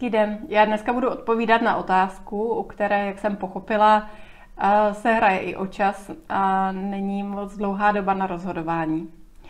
hezký den. Já dneska budu odpovídat na otázku, u které, jak jsem pochopila, se hraje i o čas a není moc dlouhá doba na rozhodování.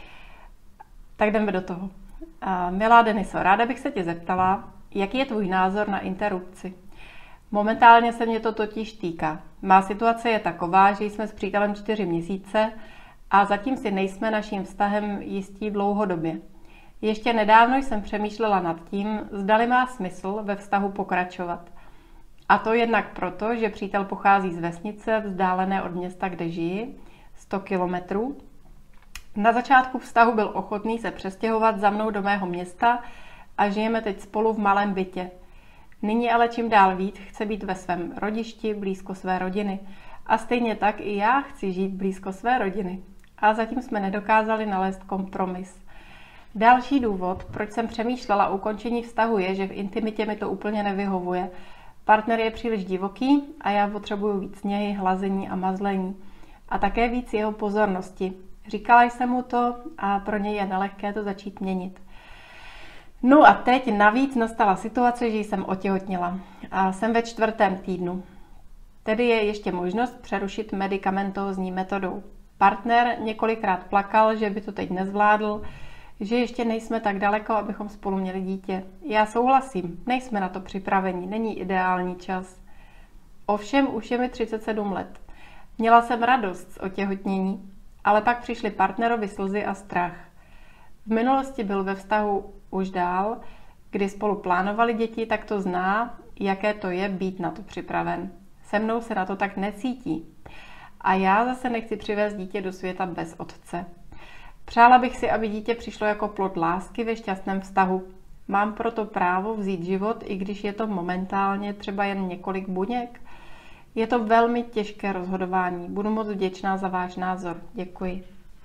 Tak jdeme do toho. Milá Deniso, ráda bych se tě zeptala, jaký je tvůj názor na interrupci? Momentálně se mě to totiž týká. Má situace je taková, že jsme s přítelem 4 měsíce a zatím si nejsme naším vztahem jistí dlouhodobě. Ještě nedávno jsem přemýšlela nad tím, zdali má smysl ve vztahu pokračovat. A to jednak proto, že přítel pochází z vesnice vzdálené od města, kde žiji, 100 kilometrů. Na začátku vztahu byl ochotný se přestěhovat za mnou do mého města a žijeme teď spolu v malém bytě. Nyní ale čím dál víc chce být ve svém rodišti, blízko své rodiny. A stejně tak i já chci žít blízko své rodiny. A zatím jsme nedokázali nalézt kompromis. Další důvod, proč jsem přemýšlela o ukončení vztahu, je, že v intimitě mi to úplně nevyhovuje. Partner je příliš divoký a já potřebuju víc něj, hlazení a mazlení. A také víc jeho pozornosti. Říkala jsem mu to a pro něj je nelehké to začít měnit. No a teď navíc nastala situace, že jsem otěhotněla a jsem ve 4. týdnu. Tedy je ještě možnost přerušit medikamentózní metodou. Partner několikrát plakal, že by to teď nezvládl, že ještě nejsme tak daleko, abychom spolu měli dítě. Já souhlasím, nejsme na to připraveni, není ideální čas. Ovšem už je mi 37 let. Měla jsem radost z otěhotnění, ale pak přišly partnerovi slzy a strach. V minulosti byl ve vztahu už dál, kdy spolu plánovali děti, tak to zná, jaké to je být na to připraven. Se mnou se na to tak necítí. A já zase nechci přivést dítě do světa bez otce. Přála bych si, aby dítě přišlo jako plod lásky ve šťastném vztahu. Mám proto právo vzít život, i když je to momentálně třeba jen několik buněk. Je to velmi těžké rozhodování. Budu moc vděčná za váš názor. Děkuji.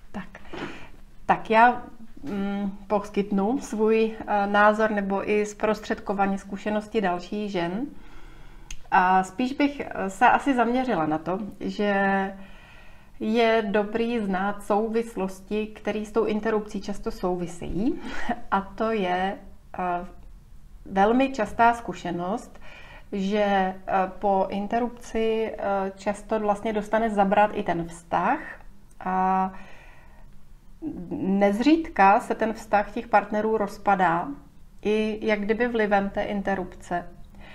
Tak já poskytnu svůj názor nebo i zprostředkovaně zkušenosti dalších žen. A spíš bych se asi zaměřila na to, že je dobrý znát souvislosti, které s tou interrupcí často souvisejí. A to je velmi častá zkušenost, že po interrupci často vlastně dostane zabrat i ten vztah. A nezřídka se ten vztah těch partnerů rozpadá, i jak kdyby vlivem té interrupce.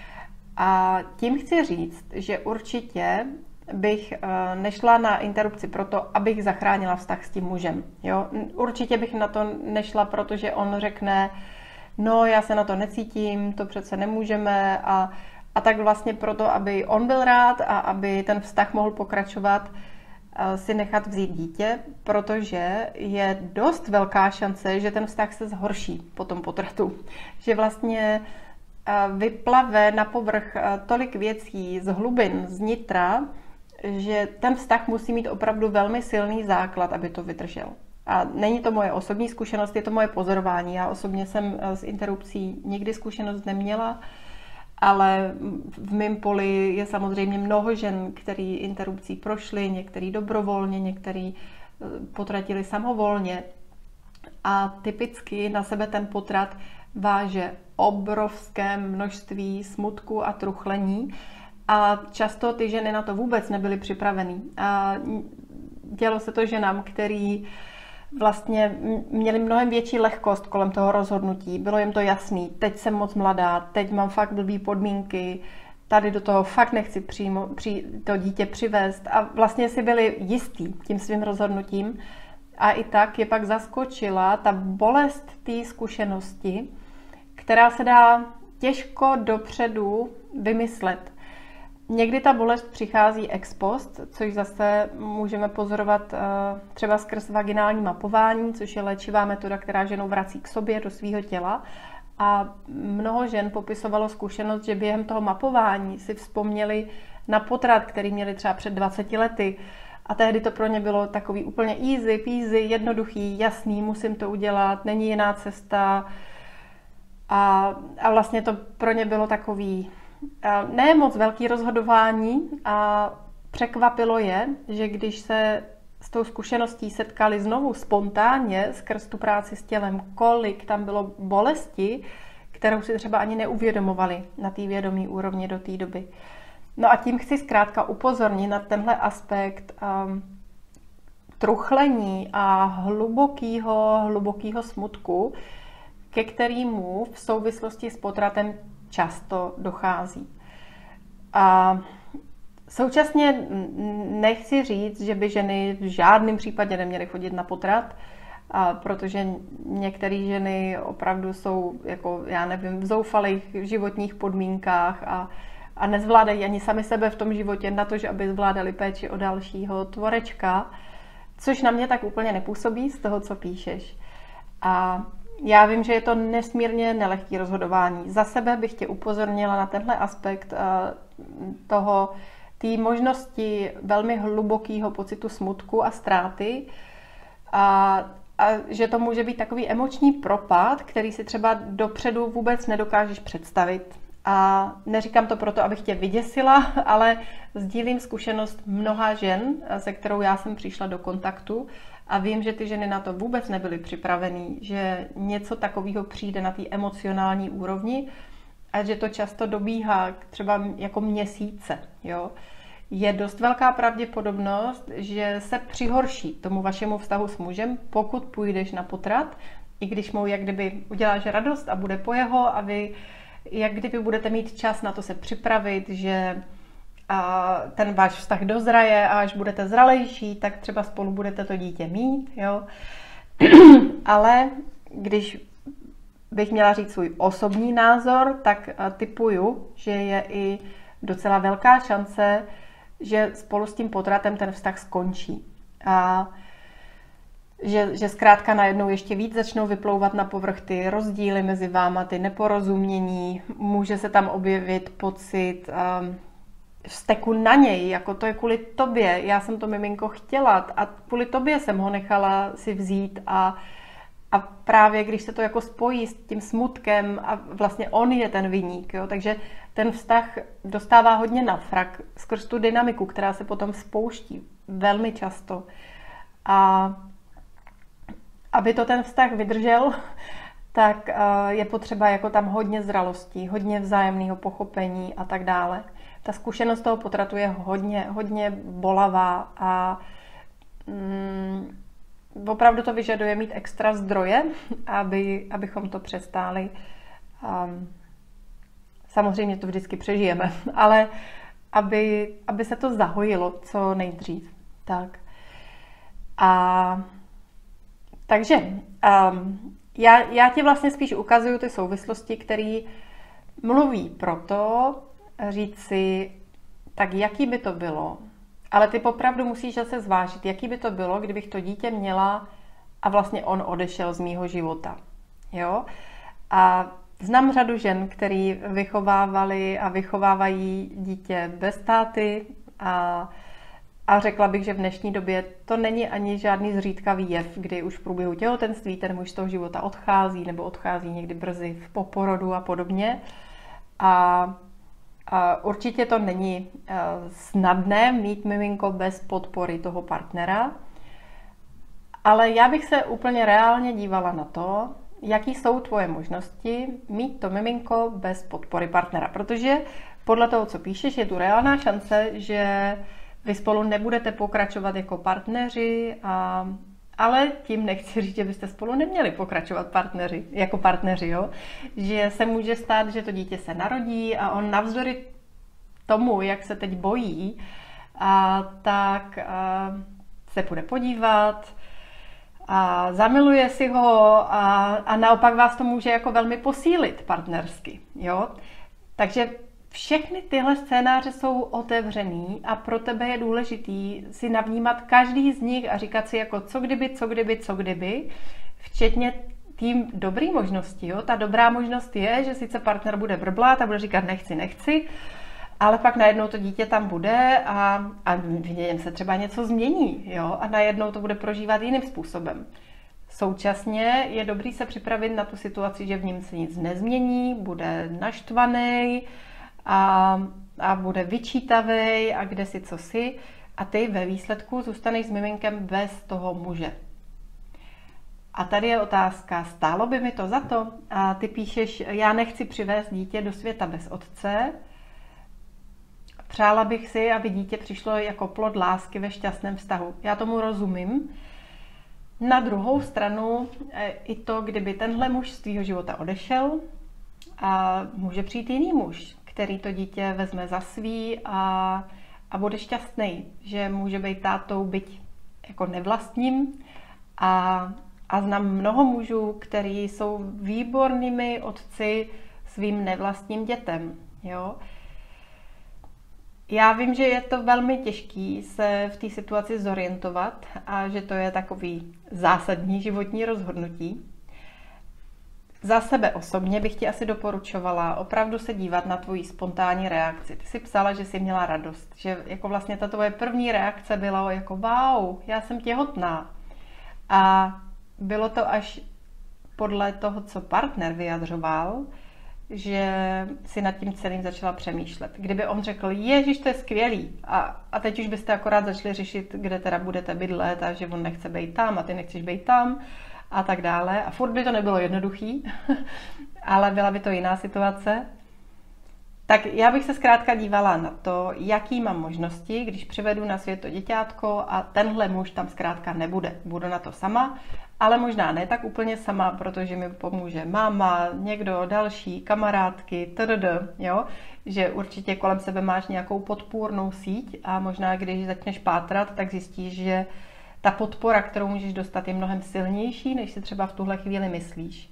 A tím chci říct, že určitě bych nešla na interrupci proto, abych zachránila vztah s tím mužem. Jo? Určitě bych na to nešla, protože on řekne, no já se na to necítím, to přece nemůžeme a tak vlastně proto, aby on byl rád a aby ten vztah mohl pokračovat, si nechat vzít dítě, protože je dost velká šance, že ten vztah se zhorší po tom potratu. Že vlastně vyplave na povrch tolik věcí z hlubin, z nitra, že ten vztah musí mít opravdu velmi silný základ, aby to vydržel. A není to moje osobní zkušenost, je to moje pozorování. Já osobně jsem s interrupcí nikdy zkušenost neměla, ale v mém poli je samozřejmě mnoho žen, který interrupcí prošly, některý dobrovolně, některý potratili samovolně. A typicky na sebe ten potrat váže obrovské množství smutku a truchlení. A často ty ženy na to vůbec nebyly připraveny. A dělo se to ženám, který vlastně měli mnohem větší lehkost kolem toho rozhodnutí. Bylo jim to jasný, teď jsem moc mladá, teď mám fakt blbý podmínky, tady do toho fakt nechci to dítě přivést. A vlastně si byli jistí tím svým rozhodnutím. A i tak je pak zaskočila ta bolest té zkušenosti, která se dá těžko dopředu vymyslet. Někdy ta bolest přichází ex post, což zase můžeme pozorovat třeba skrz vaginální mapování, což je léčivá metoda, která ženu vrací k sobě, do svého těla. A mnoho žen popisovalo zkušenost, že během toho mapování si vzpomněli na potrat, který měli třeba před 20 lety. A tehdy to pro ně bylo takový úplně easy peasy, jednoduchý, jasný, musím to udělat, není jiná cesta. A vlastně to pro ně bylo takový ne moc velký rozhodování a překvapilo je, že když se s tou zkušeností setkali znovu spontánně skrz tu práci s tělem, kolik tam bylo bolesti, kterou si třeba ani neuvědomovali na té vědomí úrovni do té doby. No a tím chci zkrátka upozornit na tenhle aspekt truchlení a hlubokýho smutku, ke kterému v souvislosti s potratem často dochází. A současně nechci říct, že by ženy v žádném případě neměly chodit na potrat, protože některé ženy opravdu jsou, jako, já nevím, v zoufalých životních podmínkách a nezvládají ani sami sebe v tom životě na to, že aby zvládali péči o dalšího tvorečka, což na mě tak úplně nepůsobí z toho, co píšeš. A já vím, že je to nesmírně nelehké rozhodování. Za sebe bych tě upozornila na tenhle aspekt té možnosti velmi hlubokého pocitu smutku a ztráty a že to může být takový emoční propad, který si třeba dopředu vůbec nedokážeš představit. A neříkám to proto, abych tě vyděsila, ale sdílím zkušenost mnoha žen, se kterou já jsem přišla do kontaktu a vím, že ty ženy na to vůbec nebyly připravený, že něco takového přijde na té emocionální úrovni a že to často dobíhá třeba jako měsíce. Jo? Je dost velká pravděpodobnost, že se přihorší tomu vašemu vztahu s mužem, pokud půjdeš na potrat, i když mu jak kdyby uděláš radost a bude po jeho a vy jak kdyby budete mít čas na to se připravit, že ten váš vztah dozraje a až budete zralejší, tak třeba spolu budete to dítě mít. Jo? Ale když bych měla říct svůj osobní názor, tak tipuju, že je i docela velká šance, že spolu s tím potratem ten vztah skončí. A že zkrátka najednou ještě víc začnou vyplouvat na povrch ty rozdíly mezi váma, ty neporozumění, může se tam objevit pocit vzteku na něj, jako to je kvůli tobě, já jsem to miminko chtěla a kvůli tobě jsem ho nechala si vzít a právě když se to jako spojí s tím smutkem a vlastně on je ten viník, jo, takže ten vztah dostává hodně na frak skrz tu dynamiku, která se potom spouští velmi často. A aby to ten vztah vydržel, tak je potřeba jako tam hodně zralostí, hodně vzájemného pochopení a tak dále. Ta zkušenost toho potratu je hodně bolavá a opravdu to vyžaduje mít extra zdroje, abychom to přestáli. Samozřejmě to vždycky přežijeme, ale aby se to zahojilo co nejdřív. Tak. Takže já ti vlastně spíš ukazuju ty souvislosti, které mluví proto říct si, tak jaký by to bylo, ale ty opravdu musíš zase zvážit, jaký by to bylo, kdybych to dítě měla a vlastně on odešel z mýho života. Jo? A znám řadu žen, který vychovávali a vychovávají dítě bez táty a řekla bych, že v dnešní době to není ani žádný zřídkavý jev, kdy už v průběhu těhotenství ten muž z toho života odchází nebo odchází někdy brzy po porodu a podobně. A určitě to není snadné mít miminko bez podpory toho partnera, ale já bych se úplně reálně dívala na to, jaký jsou tvoje možnosti mít to miminko bez podpory partnera, protože podle toho, co píšeš, je tu reálná šance, že vy spolu nebudete pokračovat jako partneři, ale tím nechci říct, že byste spolu neměli pokračovat jako partneři, jo? Že se může stát, že to dítě se narodí a on navzdory tomu, jak se teď bojí, tak se půjde podívat a zamiluje si ho a naopak vás to může jako velmi posílit partnersky, jo? Takže všechny tyhle scénáře jsou otevřený a pro tebe je důležitý si navnímat každý z nich a říkat si jako co kdyby, včetně tým dobrý možnosti. Jo? Ta dobrá možnost je, že sice partner bude brblat a bude říkat nechci, ale pak najednou to dítě tam bude a v něm se třeba něco změní, jo? A najednou to bude prožívat jiným způsobem. Současně je dobrý se připravit na tu situaci, že v něm se nic nezmění, bude naštvaný, a bude vyčítavej a kde si co si a ty ve výsledku zůstaneš s miminkem bez toho muže. A tady je otázka, stálo by mi to za to? A ty píšeš, já nechci přivést dítě do světa bez otce. Přála bych si, aby dítě přišlo jako plod lásky ve šťastném vztahu. Já tomu rozumím. Na druhou stranu i to, kdyby tenhle muž z tvýho života odešel, a může přijít jiný muž, který to dítě vezme za svý a bude šťastný, že může být tátou, byť jako nevlastním. A znám mnoho mužů, kteří jsou výbornými otci svým nevlastním dětem. Jo? Já vím, že je to velmi těžké se v té situaci zorientovat a že to je takový zásadní životní rozhodnutí. Za sebe osobně bych ti asi doporučovala opravdu se dívat na tvoji spontánní reakci. Ty jsi psala, že jsi měla radost, že jako vlastně ta tvoje první reakce byla jako wow, já jsem těhotná. A bylo to až podle toho, co partner vyjadřoval, že si nad tím celým začala přemýšlet. Kdyby on řekl, ježiš, to je skvělý, a teď už byste akorát začali řešit, kde teda budete bydlet a že on nechce být tam a ty nechceš být tam a tak dále. A furt by to nebylo jednoduchý, ale byla by to jiná situace. Tak já bych se zkrátka dívala na to, jaký mám možnosti, když přivedu na svět to děťátko a tenhle muž tam zkrátka nebude. Budu na to sama, ale možná ne tak úplně sama, protože mi pomůže máma, někdo další, kamarádky, tdd. Jo? Že určitě kolem sebe máš nějakou podpůrnou síť a možná když začneš pátrat, tak zjistíš, že ta podpora, kterou můžeš dostat, je mnohem silnější, než si třeba v tuhle chvíli myslíš.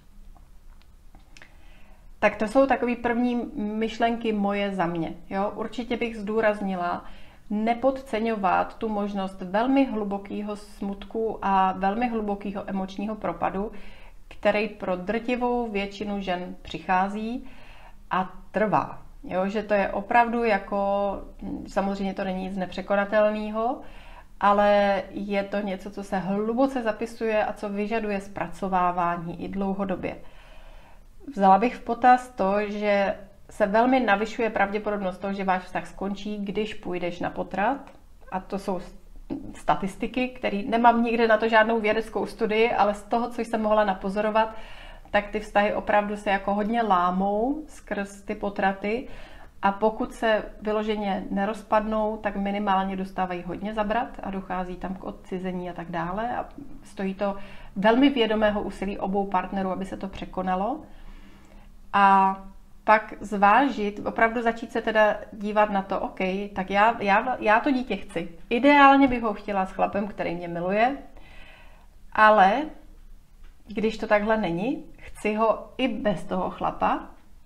Tak to jsou takové první myšlenky moje za mě. Jo? Určitě bych zdůraznila nepodceňovat tu možnost velmi hlubokého smutku a velmi hlubokého emočního propadu, který pro drtivou většinu žen přichází a trvá. Jo? Že to je opravdu jako, samozřejmě to není nic nepřekonatelného, ale je to něco, co se hluboce zapisuje a co vyžaduje zpracovávání i dlouhodobě. Vzala bych v potaz to, že se velmi navyšuje pravděpodobnost toho, že váš vztah skončí, když půjdeš na potrat. A to jsou statistiky, které nemám nikde na to žádnou vědeckou studii, ale z toho, co jsem mohla napozorovat, tak ty vztahy opravdu se jako hodně lámou skrz ty potraty. A pokud se vyloženě nerozpadnou, tak minimálně dostávají hodně zabrat a dochází tam k odcizení a tak dále. A stojí to velmi vědomého úsilí obou partnerů, aby se to překonalo. A pak zvážit, opravdu začít se teda dívat na to, OK, tak já to dítě chci. Ideálně bych ho chtěla s chlapem, který mě miluje, ale když to takhle není, chci ho i bez toho chlapa.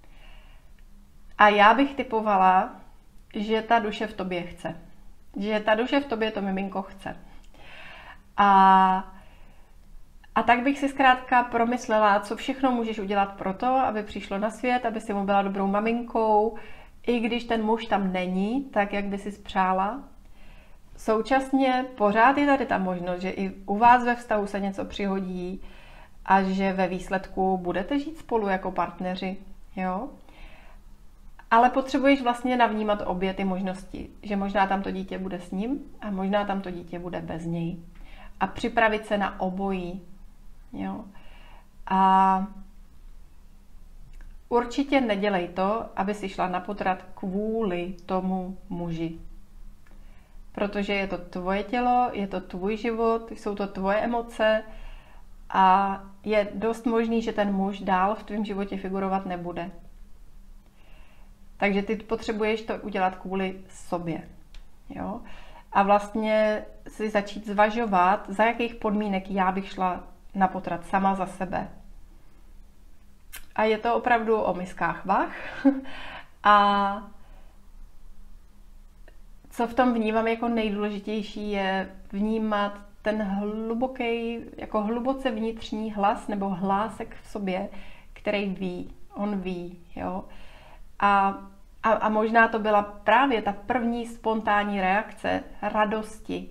A já bych typovala, že ta duše v tobě chce. Že ta duše v tobě to miminko chce. A tak bych si zkrátka promyslela, co všechno můžeš udělat pro to, aby přišlo na svět, aby si mu byla dobrou maminkou, i když ten muž tam není, tak jak by si přála. Současně pořád je tady ta možnost, že i u vás ve vztahu se něco přihodí a že ve výsledku budete žít spolu jako partneři. Jo? Ale potřebuješ vlastně navnímat obě ty možnosti, že možná tam to dítě bude s ním a možná tam to dítě bude bez něj. A připravit se na obojí. Jo? A určitě nedělej to, aby si šla na potrat kvůli tomu muži. Protože je to tvoje tělo, je to tvůj život, jsou to tvoje emoce a je dost možný, že ten muž dál v tvém životě figurovat nebude. Takže ty potřebuješ to udělat kvůli sobě. Jo? A vlastně si začít zvažovat, za jakých podmínek já bych šla na potrat sama za sebe. A je to opravdu o miskách vah. A co v tom vnímám jako nejdůležitější, je vnímat ten hluboký, jako hluboce vnitřní hlas nebo hlásek v sobě, který ví, on ví. Jo? A možná to byla právě ta první spontánní reakce radosti.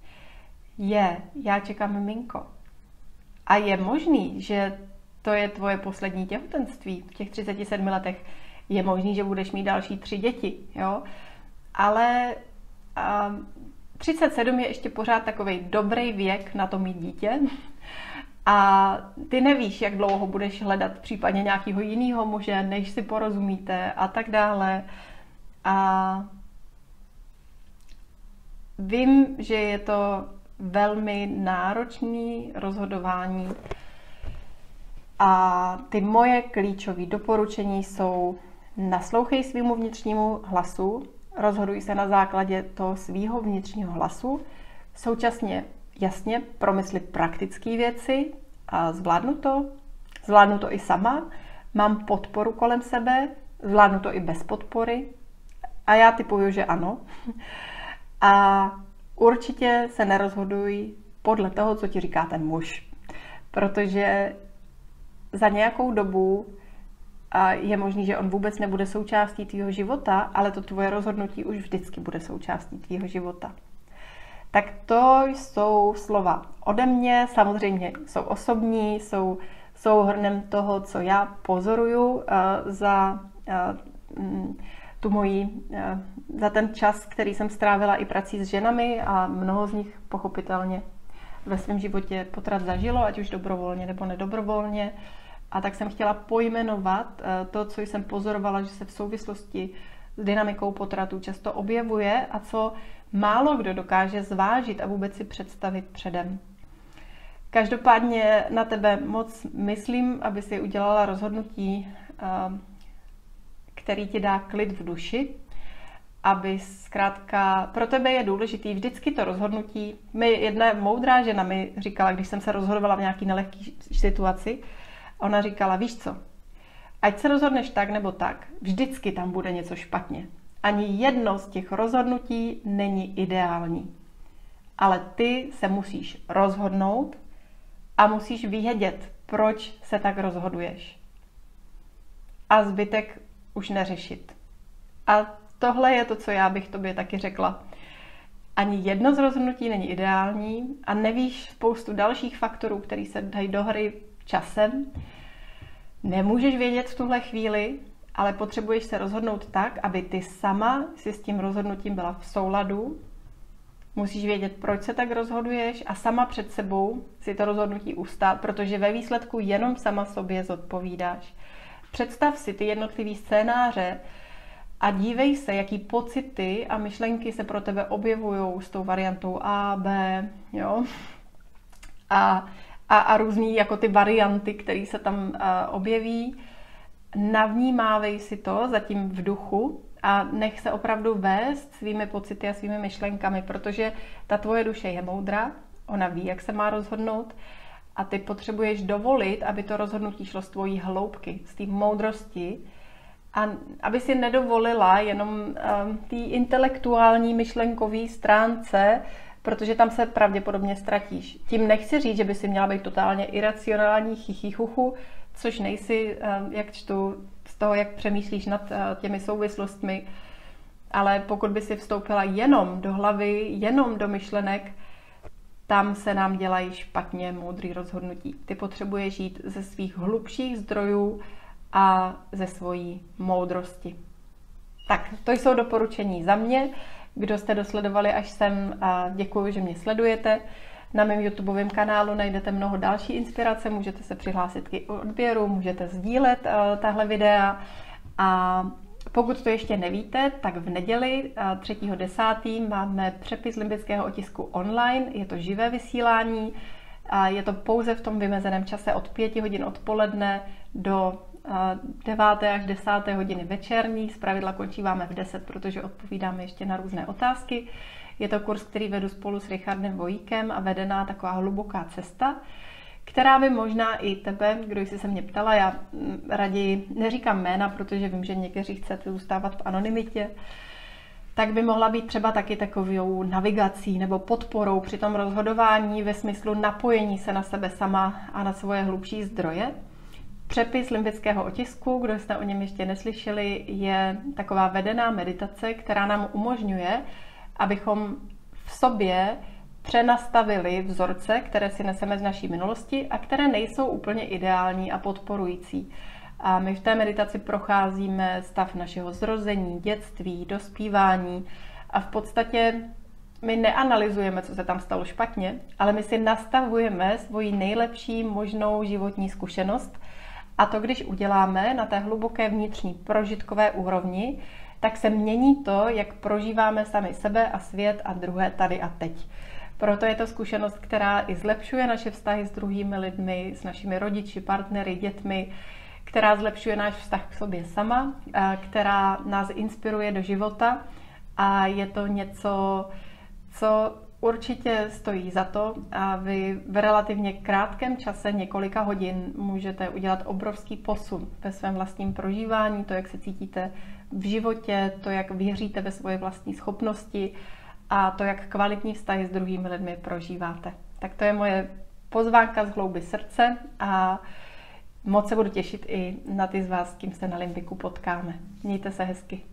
Já čekám miminko. A je možný, že to je tvoje poslední těhotenství v těch 37 letech. Je možný, že budeš mít další 3 děti. Jo? Ale 37 je ještě pořád takovej dobrý věk na to mít dítě. A ty nevíš, jak dlouho budeš hledat případně nějakého jiného muže, než si porozumíte a tak dále. A vím, že je to velmi náročné rozhodování a ty moje klíčové doporučení jsou: naslouchej svýmu vnitřnímu hlasu, rozhoduj se na základě toho svýho vnitřního hlasu, současně jasně promysli praktické věci a zvládnu to i sama, mám podporu kolem sebe, zvládnu to i bez podpory a já typuju, že ano. A určitě se nerozhoduj podle toho, co ti říká ten muž, protože za nějakou dobu je možný, že on vůbec nebude součástí tvýho života, ale to tvoje rozhodnutí už vždycky bude součástí tvýho života. Tak to jsou slova ode mě, samozřejmě jsou osobní, jsou souhrnem toho, co já pozoruju za za ten čas, který jsem strávila i prací s ženami, a mnoho z nich pochopitelně ve svém životě potrat zažilo, ať už dobrovolně nebo nedobrovolně. A tak jsem chtěla pojmenovat to, co jsem pozorovala, že se v souvislosti s dynamikou potratu často objevuje a co málo kdo dokáže zvážit a vůbec si představit předem. Každopádně na tebe moc myslím, aby si udělala rozhodnutí, který ti dá klid v duši, aby zkrátka, pro tebe je důležitý vždycky to rozhodnutí. Jedna moudrá žena mi říkala, když jsem se rozhodovala v nějaký nelehké situaci, ona říkala: víš co, ať se rozhodneš tak nebo tak, vždycky tam bude něco špatně. Ani jedno z těch rozhodnutí není ideální. Ale ty se musíš rozhodnout a musíš vědět, proč se tak rozhoduješ. A zbytek už neřešit. A tohle je to, co já bych tobě taky řekla. Ani jedno z rozhodnutí není ideální a nevíš spoustu dalších faktorů, které se dají do hry časem. Nemůžeš vědět v tuhle chvíli, ale potřebuješ se rozhodnout tak, aby ty sama si s tím rozhodnutím byla v souladu. Musíš vědět, proč se tak rozhoduješ a sama před sebou si to rozhodnutí ustát, protože ve výsledku jenom sama sobě zodpovídáš. Představ si ty jednotlivý scénáře a dívej se, jaký pocity a myšlenky se pro tebe objevují s tou variantou A, B, jo? A různý jako ty varianty, které se tam objeví. Navnímávej si to zatím v duchu a nech se opravdu vést svými pocity a svými myšlenkami, protože ta tvoje duše je moudrá, ona ví, jak se má rozhodnout a ty potřebuješ dovolit, aby to rozhodnutí šlo z tvojí hloubky, z té moudrosti a aby si nedovolila jenom té intelektuální myšlenkové stránce, protože tam se pravděpodobně ztratíš. Tím nechci říct, že by si měla být totálně iracionální chichychuchu, což nejsi, jak čtu z toho, jak přemýšlíš nad těmi souvislostmi, ale pokud by si vstoupila jenom do hlavy, jenom do myšlenek, tam se nám dělají špatně moudrý rozhodnutí. Ty potřebuješ jít ze svých hlubších zdrojů a ze svojí moudrosti. Tak, to jsou doporučení za mě. Kdo jste dosledovali až sem, děkuji, že mě sledujete. Na mém YouTubeovém kanálu najdete mnoho další inspirace, můžete se přihlásit k odběru, můžete sdílet tahle videa. A pokud to ještě nevíte, tak v neděli 3.10. máme přepis limbického otisku online, je to živé vysílání, a je to pouze v tom vymezeném čase od 5 hodin odpoledne do 9. až 10. hodiny večerní. Zpravidla končíváme v 10, protože odpovídáme ještě na různé otázky. Je to kurz, který vedu spolu s Richardem Vojíkem a vedená taková hluboká cesta, která by možná i tebe, kdo jsi se mě ptala, já raději neříkám jména, protože vím, že někteří chcete zůstávat v anonymitě, tak by mohla být třeba taky takovou navigací nebo podporou při tom rozhodování ve smyslu napojení se na sebe sama a na svoje hlubší zdroje. Přepis limbického otisku, kdo jste o něm ještě neslyšeli, je taková vedená meditace, která nám umožňuje, abychom v sobě přenastavili vzorce, které si neseme z naší minulosti a které nejsou úplně ideální a podporující. A my v té meditaci procházíme stav našeho zrození, dětství, dospívání a v podstatě My neanalyzujeme, co se tam stalo špatně, ale my si nastavujeme svoji nejlepší možnou životní zkušenost. A to, když uděláme na té hluboké vnitřní prožitkové úrovni, tak se mění to, jak prožíváme sami sebe a svět a druhé tady a teď. Proto je to zkušenost, která i zlepšuje naše vztahy s druhými lidmi, s našimi rodiči, partnery, dětmi, která zlepšuje náš vztah k sobě sama, která nás inspiruje do života a je to něco, co určitě stojí za to a vy v relativně krátkém čase, několika hodin, můžete udělat obrovský posun ve svém vlastním prožívání, to, jak se cítíte v životě, to, jak věříte ve svoje vlastní schopnosti a to, jak kvalitní vztahy s druhými lidmi prožíváte. Tak to je moje pozvánka z hloubi srdce a moc se budu těšit i na ty z vás, s kým se na Limbiku potkáme. Mějte se hezky.